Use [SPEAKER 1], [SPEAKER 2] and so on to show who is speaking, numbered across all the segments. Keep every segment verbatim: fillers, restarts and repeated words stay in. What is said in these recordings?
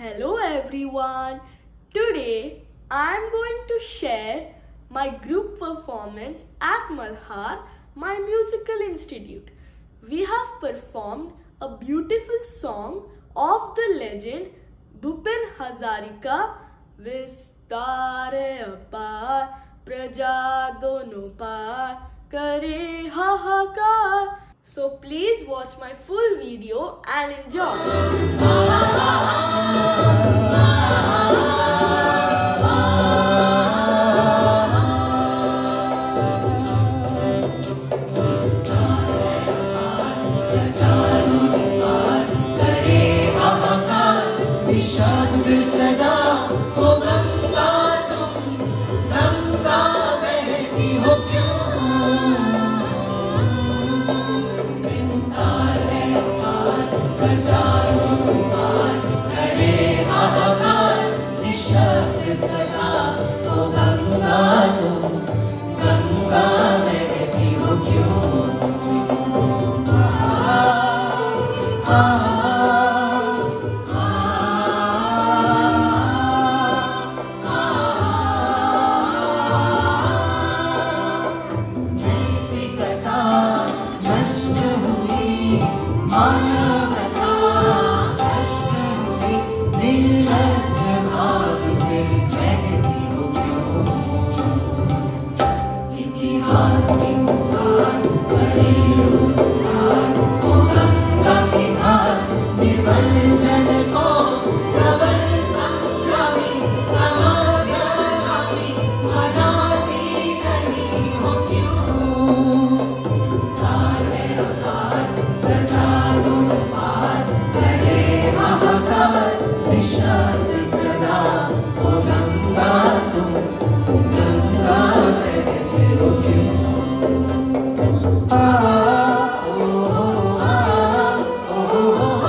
[SPEAKER 1] Hello everyone. Today I am going to share my group performance at Malhaar, my musical institute. We have performed a beautiful song of the legend Bhupen Hazarika, Bistar Apaar, Praja dono paar, kare hahaकार. So please watch my full video and enjoy.
[SPEAKER 2] शब्द सदा हो गंगा तुम, गंगा बहती हो क्यों। विस्तार है अपार, प्रचारों पार करे हाहाकार। निशब्द सदा हो गंगा तुम, गंगा बहती हो क्यों। आ, आ, मानवता कष्ट हुई, निर्लज्ज भाव से बहती हो क्यों। इतिहास की पुकार करे उपकार, ओ गंगा की धार निर्बल जन को सबल संग्रामी समाधानी बनाती नहीं हो क्यों। विस्तार है अपार, प्रचारों पार करे हाहाकार। निशब्द सदा हो गंगा तुम, गंगा बहती हो क्यों। आ, ओ, आ, ओ,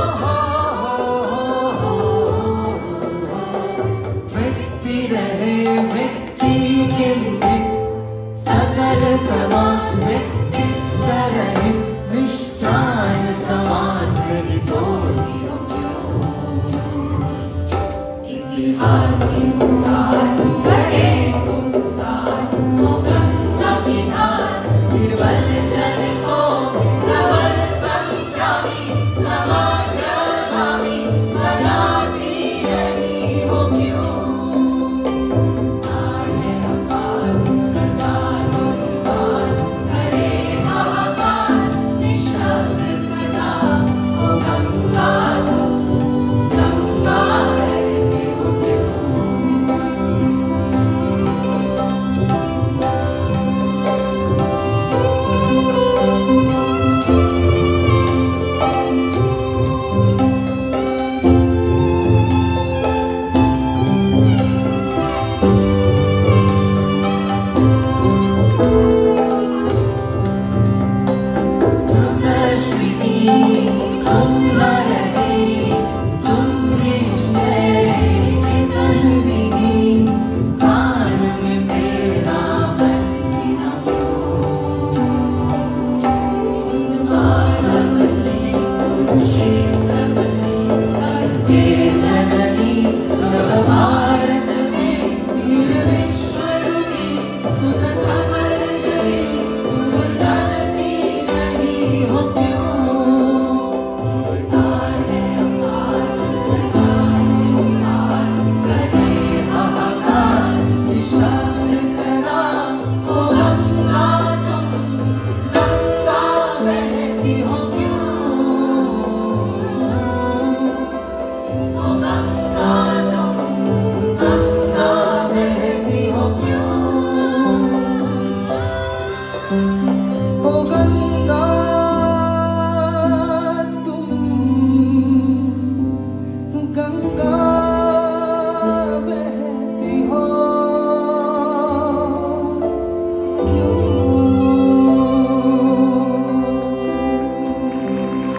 [SPEAKER 2] मिट्टी रहे मिट्टी केंद्रित, सकल समाज मिट्टी का रहे। निष्ठान समाज में तोड़ी हो क्यों। इतिहास